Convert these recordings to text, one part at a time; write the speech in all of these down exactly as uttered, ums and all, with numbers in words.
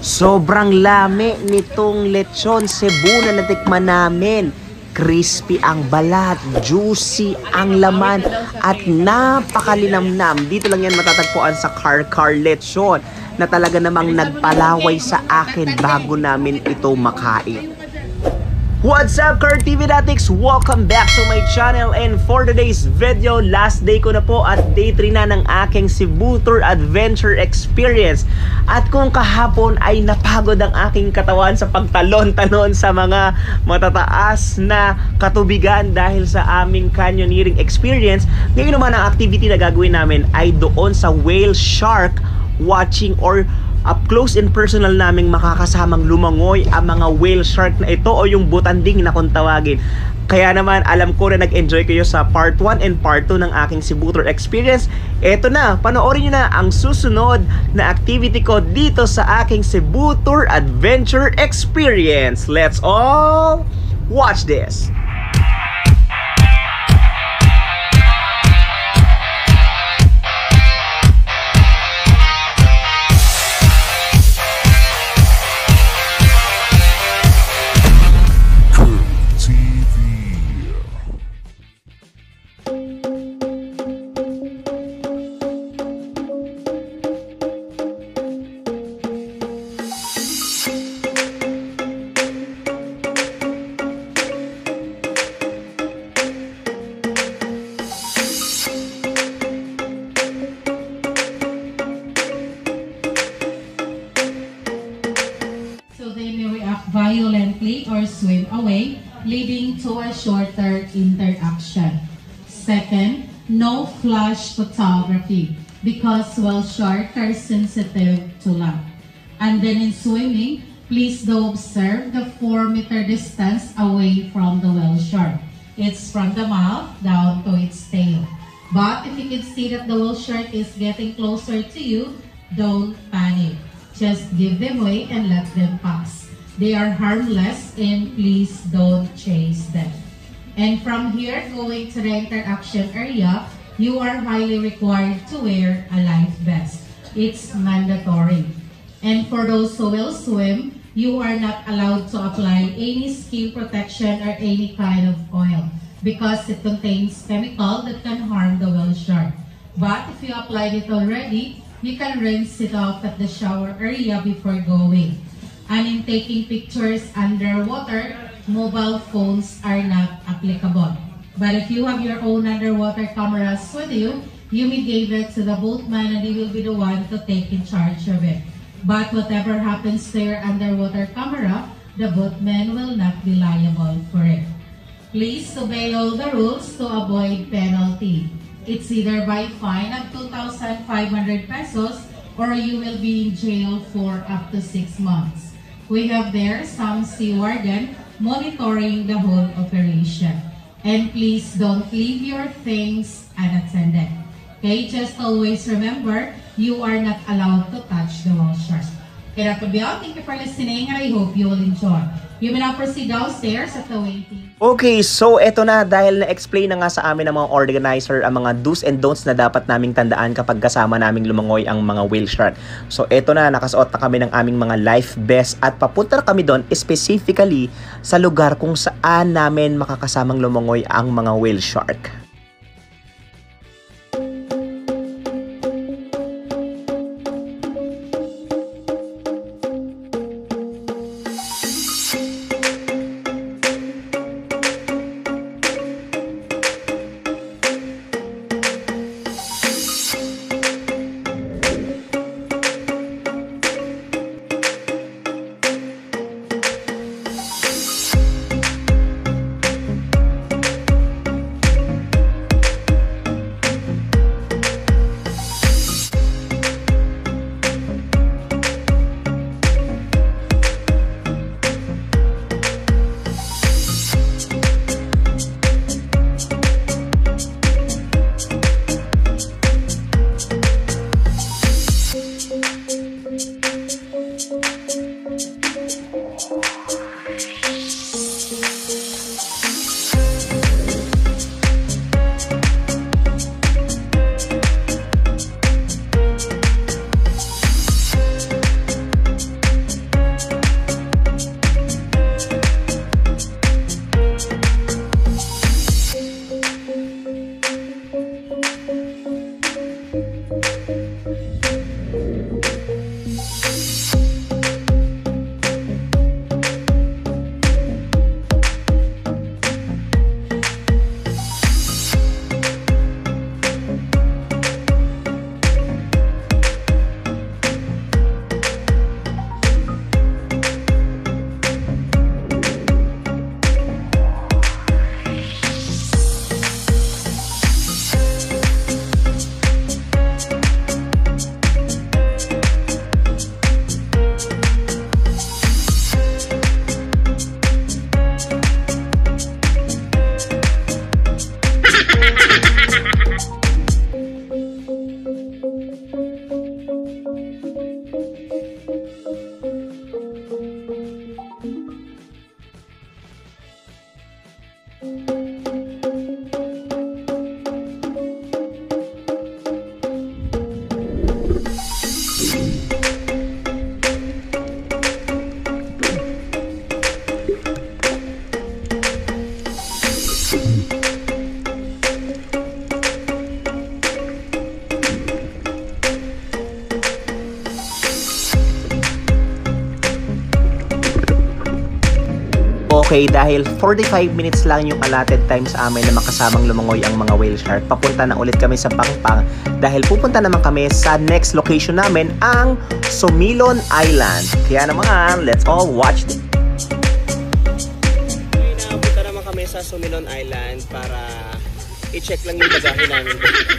Sobrang lami nitong lechon Cebu na natikman namin. Crispy ang balat, juicy ang laman, at napakalinamnam. Dito lang yan matatagpuan sa Car Car Lechon na talaga namang nagpalaway sa akin bago namin ito makain. What's up, Kurt T V Natics? Welcome back to my channel, and for today's video, last day ko na po at day three na ng aking Cebu Tour Adventure Experience. At kung kahapon ay napagod ang aking katawan sa pagtalon-talon sa mga matataas na katubigan dahil sa aming canyoneering experience, ngayon naman ang activity na gagawin namin ay doon sa whale shark watching, or up close and personal naming makakasamang lumangoy ang mga whale shark na ito, o yung butanding na kung tawagin. Kaya naman alam ko na nag-enjoy kayo sa part one and part two ng aking Cebu Tour experience. Eto na, panoorin nyo na ang susunod na activity ko dito sa aking Cebu Tour Adventure Experience. Let's all watch this! Violently or swim away, leading to a shorter interaction. Second, no flash photography, because whale sharks are sensitive to light. And then in swimming, please do observe the four meter distance away from the whale shark. It's from the mouth down to its tail. But if you can see that the whale shark is getting closer to you, don't panic. Just give them way and let them pass. They are harmless, and please don't chase them. And from here, going to the interaction area, you are highly required to wear a life vest. It's mandatory. And for those who will swim, you are not allowed to apply any skin protection or any kind of oil, because it contains chemical that can harm the whale shark. But if you applied it already, you can rinse it off at the shower area before going. And in taking pictures underwater, mobile phones are not applicable. But if you have your own underwater cameras with you, you may give it to the boatman, and he will be the one to take in charge of it. But whatever happens to your underwater camera, the boatman will not be liable for it. Please obey all the rules to avoid penalty. It's either by fine of two thousand five hundred pesos, or you will be in jail for up to six months. We have there some sea warden monitoring the whole operation. And please don't leave your things unattended. Okay, just always remember, you are not allowed to touch the whale shark. Okay, Doctor Biao, thank you for listening, and I hope you will enjoy. You may now proceed downstairs at the waiting. Okay, so eto na, dahil na-explain na nga sa amin ng mga organizer ang mga do's and don'ts na dapat naming tandaan kapag kasama naming lumangoy ang mga whale shark. So eto na, nakasuot na kami ng aming mga life vest at papunta na kami doon specifically sa lugar kung saan namin makakasamang lumangoy ang mga whale shark. Okay, dahil forty-five minutes lang yung allotted time sa amin na makasamang lumangoy ang mga whale shark, papunta na ulit kami sa Pangpang dahil pupunta naman kami sa next location namin, ang Sumilon Island. Kaya naman, let's all watch it. Okay, napunta naman kami sa Sumilon Island para i-check lang yung bagahe namin.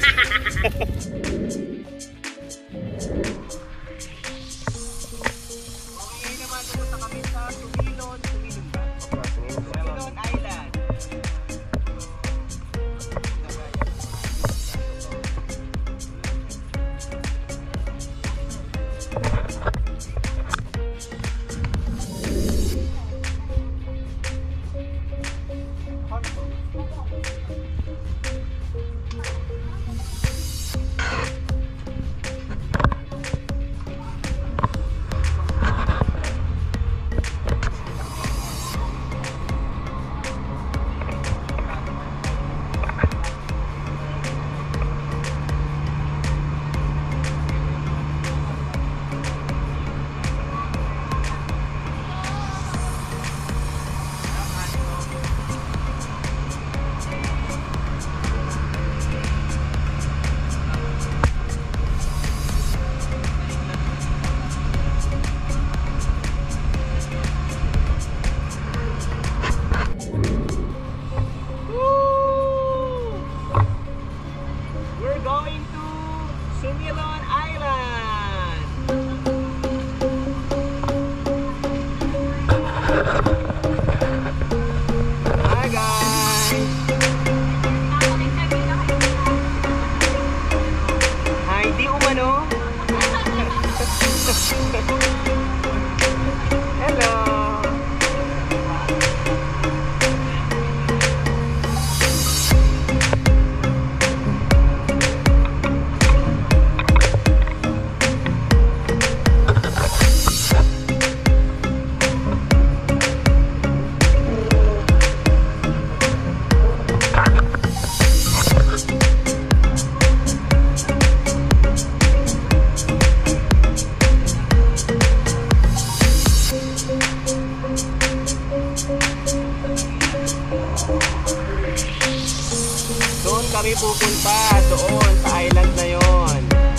Doon kami pupunta, doon sa island na yon.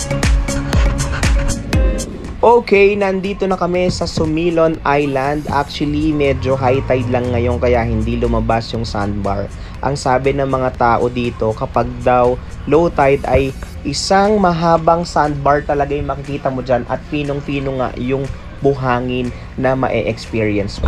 Okay, nandito na kami sa Sumilon Island. Actually, medyo high tide lang ngayon kaya hindi lumabas yung sandbar. Ang sabi ng mga tao dito, kapag daw low tide ay isang mahabang sandbar talaga yung makikita mo dyan at pinong-pino nga yung buhangin na ma-experience mo.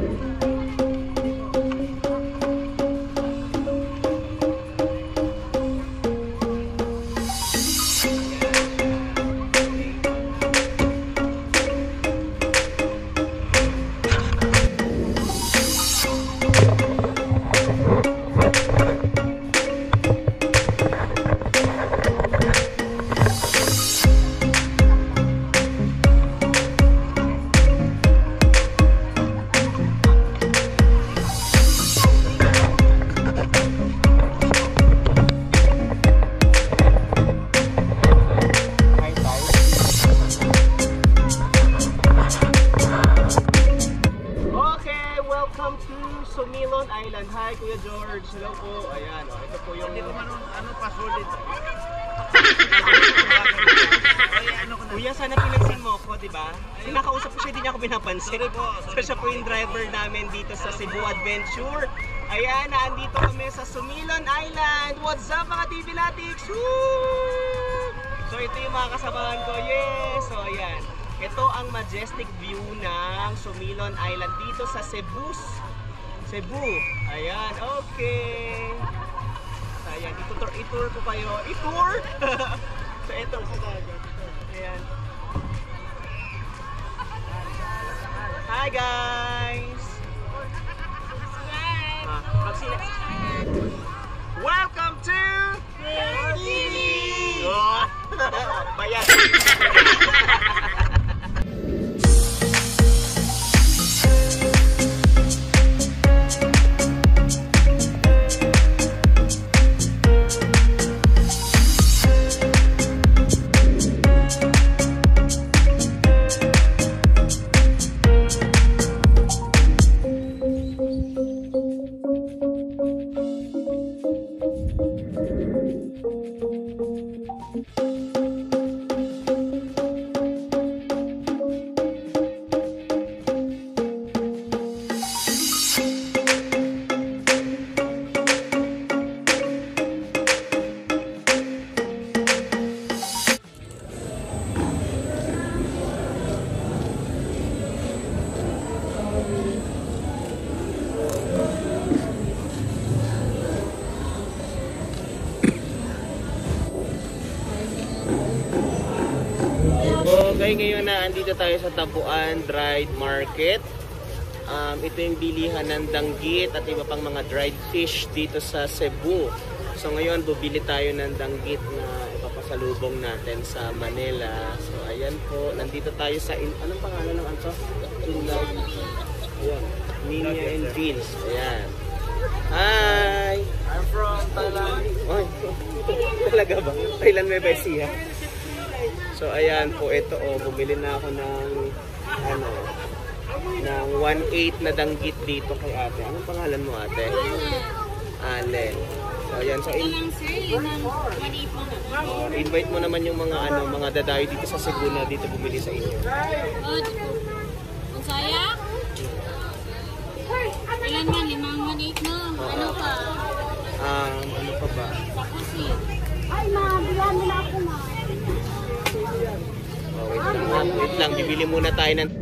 Welcome to Sumilon Island. Hi, Kuya George. Hello po. Ayan, oh, ito po yung... Hindi ko man ano password dito. Kuya, sana pinansin mo ko, di ba? Nakausap ko siya, hindi niya ako pinapansin. So, siya po yung driver namin dito sa Cebu Adventure. Ayan, naandito kami sa Sumilon Island. What's up, mga T V Latics? Woo! So, ito yung mga kasamahan ko. Yes! So, ayan. Ito ang majestic view ng Sumilon Island dito sa Cebu. Cebu. Ayan, okay. So, ayan, itutur, itour ko kayo. Itour? So, ito sa dagat. Ayan. Hi, guys! Ah, welcome to T V! Oh, bayan! Okay, ngayon na andito tayo sa Tabuan Dried Market. Um, ito yung bilihan ng danggit at iba pang mga dried fish dito sa Cebu. So ngayon, bubili tayo ng danggit na ipapasalubong natin sa Manila. So ayan po, nandito tayo sa, in, anong pangalan ng anto? Inlag. Ayan, Ninya and Beans. Ayan. Hi! I'm from Thailand. Ay, talaga ba? Thailand may besiya. So ayan po, ito oh, bumili na ako ng ano, ng one eighth na danggit dito kay ate. Anong pangalan mo ate? Allen. So ayan, so in, oh, invite mo naman yung mga ano, mga dadayo dito sa Cebu na dito bumili sa inyo. Kung saya? Ilan man? Limang one eight na. Ano pa? Um, ano pa ba? Tapusin. Ay, mabilan mo na ako na. Oh, wait lang, wait lang, bibili muna tayo ng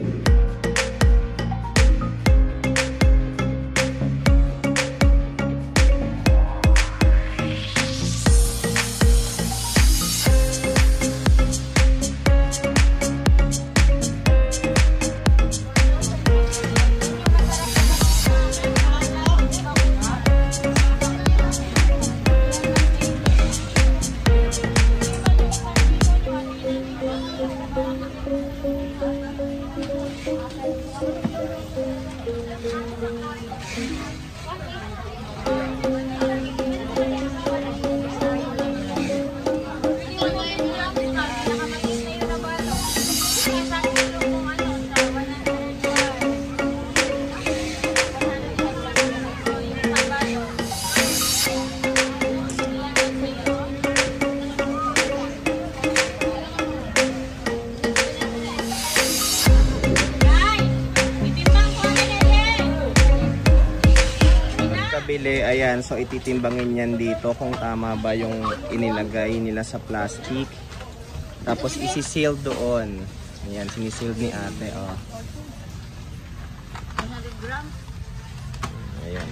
bili. Ayan, so ititimbangin yan dito kung tama ba yung inilagay nila sa plastic. Tapos isi-seal doon. Ayan, siniseal ni ate, oh. one hundred grams? Ayan.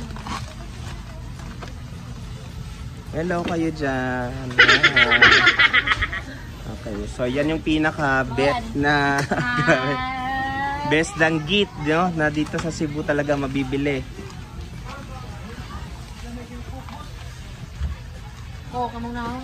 Hello kayo dyan. Okay, so yan yung pinaka-bet na best danggit, no? Na dito sa Cebu talaga mabibili. Oo, kamang na ako.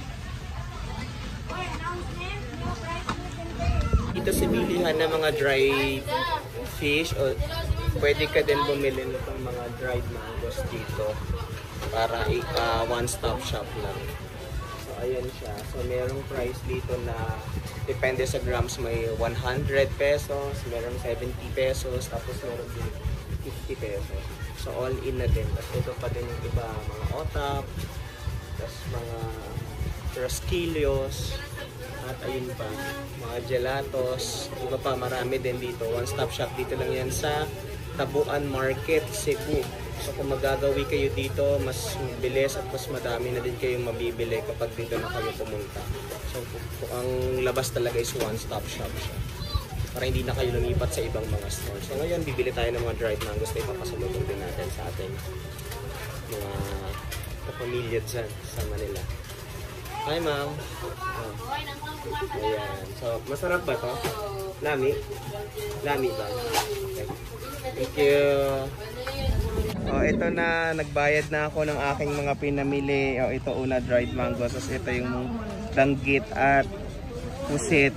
Dito sa bilihan ng mga dry fish, o pwede ka din bumili ng mga dried mangoes dito para uh, one-stop shop lang. So ayan siya. So merong price dito na depende sa grams, may one hundred pesos, merong seventy pesos, tapos meron din fifty pesos. So all in na din. Tapos ito pa din yung iba, mga otap, tapos mga rasquillos, at ayun pa, mga gelatos, iba pa, marami din dito. One stop shop dito lang yan sa Tabuan Market, Cebu. So kung magagawi kayo dito, mas bilis at mas madami na din kayong mabibili kapag dito na kayo pumunta. So ang labas talaga is one stop shop siya, para hindi na kayo lumipat sa ibang mga stores. So ngayon, bibili tayo ng mga dried mangoes na ipapasalubong din natin sa ating mga kapamilya dyan sa Manila. Hi ma'am. Oh. Ayan. So masarap ba to? Lami? Lami ba? Okay. Thank you. Oh, ito na, nagbayad na ako ng aking mga pinamili. Oh, ito una dried mango. Tapos ito yung danggit at pusit.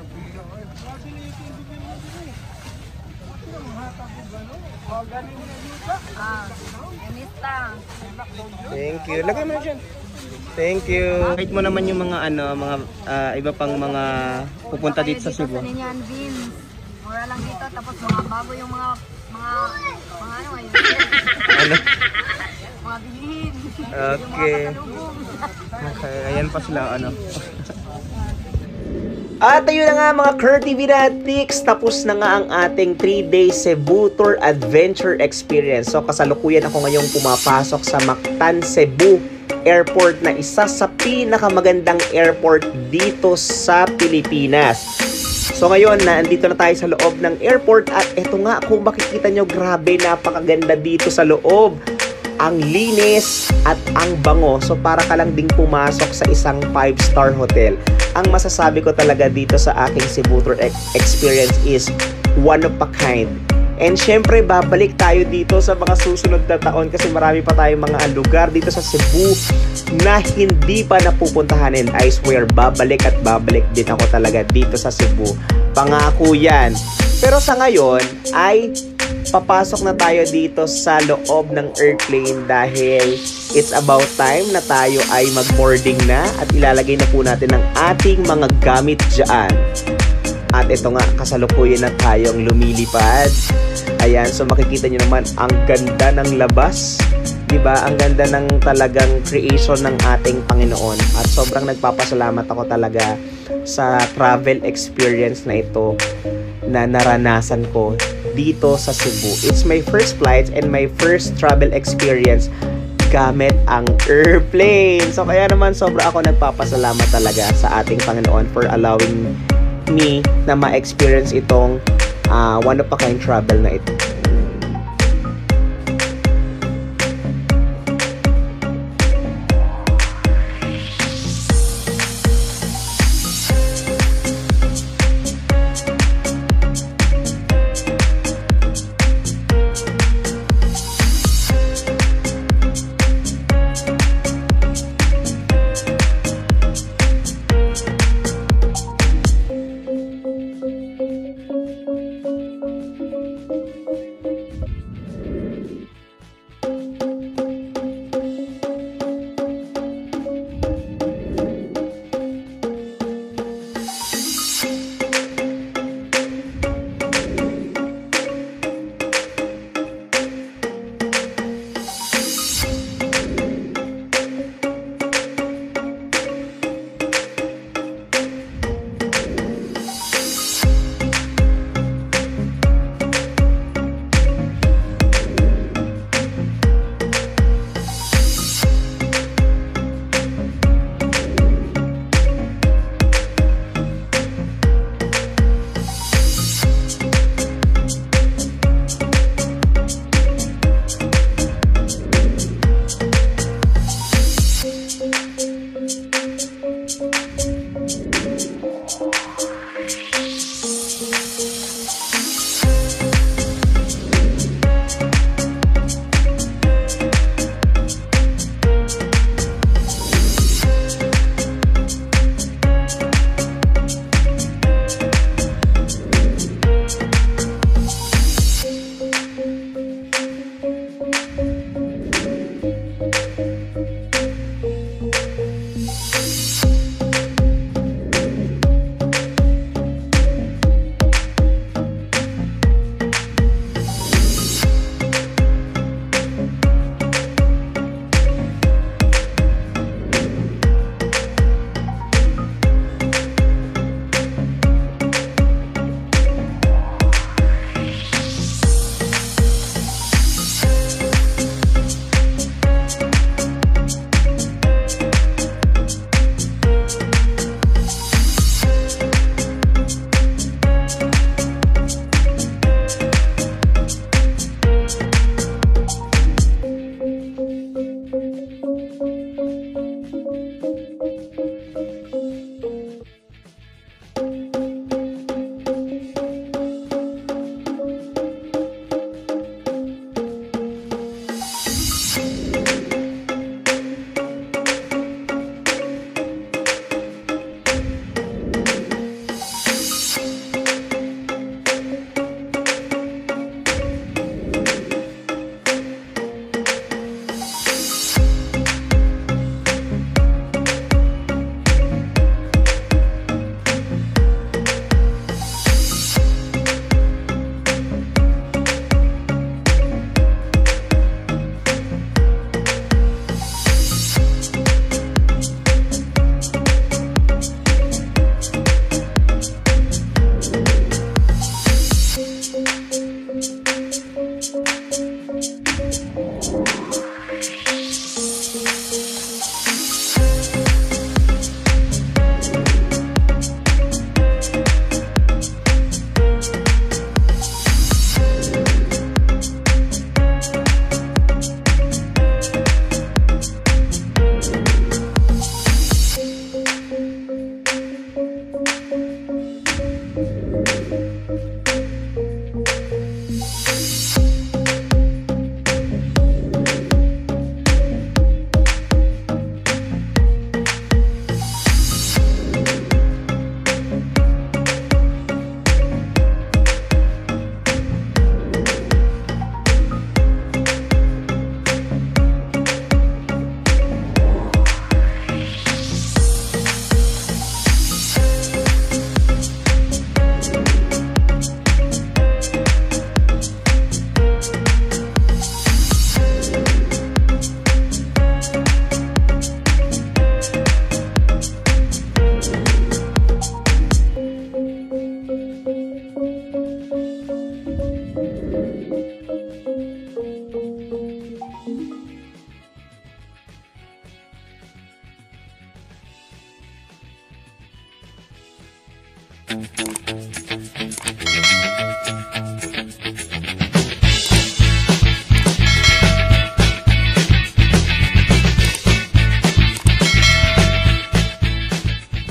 Ah, emista. Thank you. Lagay mo na dyan. Thank you. Kahit mo naman yung mga ano, mga uh, iba pang mga pupunta dito sa Cebu. Dito sa Ninyan Beans. Mura lang dito, tapos mga bago yung mga mga mga ano ngayon. Ano? Mga bilhin. Okay. Yung mga pasalubong. Okay, ayan pa sila ano. At ayun na nga mga Curti Vinatics, tapos na nga ang ating three day Cebu Tour Adventure Experience. So kasalukuyan ako ngayong pumapasok sa Mactan, Cebu Airport, na isa sa pinakamagandang airport dito sa Pilipinas. So ngayon, nandito na tayo sa loob ng airport at eto nga, kung makikita nyo, grabe, napakaganda dito sa loob. ang linis at ang bango. So para ka lang ding pumasok sa isang five star hotel. Ang masasabi ko talaga dito sa aking Cebu tour experience is one of a kind. And syempre, babalik tayo dito sa mga susunod na taon kasi marami pa tayong mga lugar dito sa Cebu na hindi pa napupuntahan. And I swear, babalik at babalik din ako talaga dito sa Cebu. Pangako yan. Pero sa ngayon, ay papasok na tayo dito sa loob ng airplane dahil it's about time na tayo ay mag-boarding na at ilalagay na po natin ang ating mga gamit dyan. At ito nga, kasalukuyan na tayong lumilipad. Ayan, so makikita nyo naman ang ganda ng labas. Diba? Ang ganda ng talagang creation ng ating Panginoon. At sobrang nagpapasalamat ako talaga sa travel experience na ito na naranasan ko dito sa Cebu. It's my first flight and my first travel experience gamit ang airplane. So kaya naman sobra ako nagpapasalamat talaga sa ating Panginoon for allowing me na ma-experience itong uh, one of a kind travel na ito.